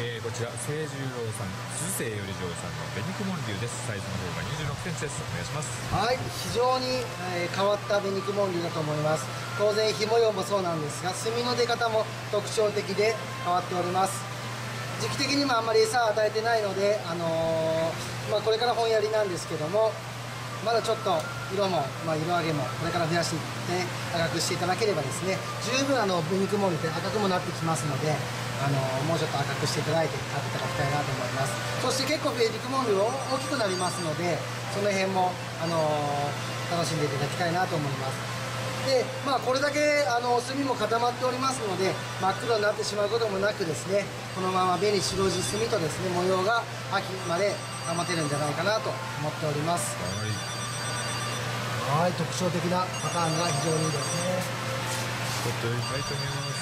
こちら清十郎さん、鈴清より嬢さんの紅雲龍です。サイズの方が26センチです。お願いします。 はい、非常に、変わった紅雲龍だと思います。当然ひ模様もそうなんですが、墨の出方も特徴的で変わっております。時期的にもあんまり餌を与えてないので、これから本やりなんですけども、まだちょっと色も、色上げもこれから増やしていって赤くしていただければですね、十分紅雲龍って赤くもなってきますので、もうちょっと赤くしていただいて買っていただきたいなと思います。そして結構紅雲龍大きくなりますので、その辺も、楽しんでいただきたいなと思います。で、これだけ墨も固まっておりますので、真っ黒になってしまうこともなくですね、このまま紅白地墨とですね、模様が秋まで保てるんじゃないかなと思っております。はい、特徴的なパターンが非常にいいですね。 ちょっと入ってみます。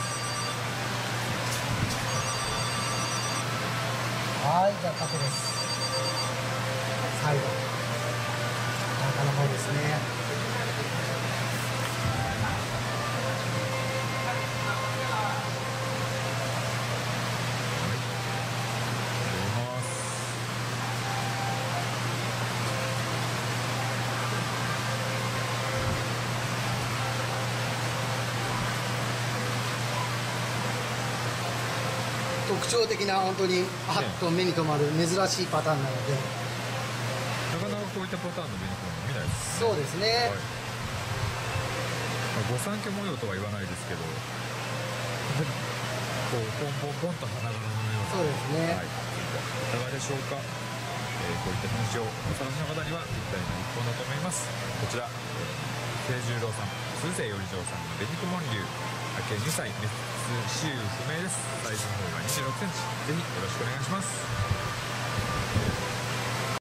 はい、じゃあ縦です。最後中の方ですね。特徴的な本当にパッと目に留まる珍しいパターンなので、 なかなかこういったパターンの紅雲見ないですね。 そうですね。 御三家模様とは言わないですけど、こうポンポンポンと花柄のような。 そうですね。 はい、いかがでしょうか。こういった品種をお探しの方にはぴったりな一本だと思います。こちら清十郎さん、鈴清より嬢さんの紅雲龍、計2歳、雌雌雄不明です。サイズの方が26センチ。ぜひよろしくお願いします。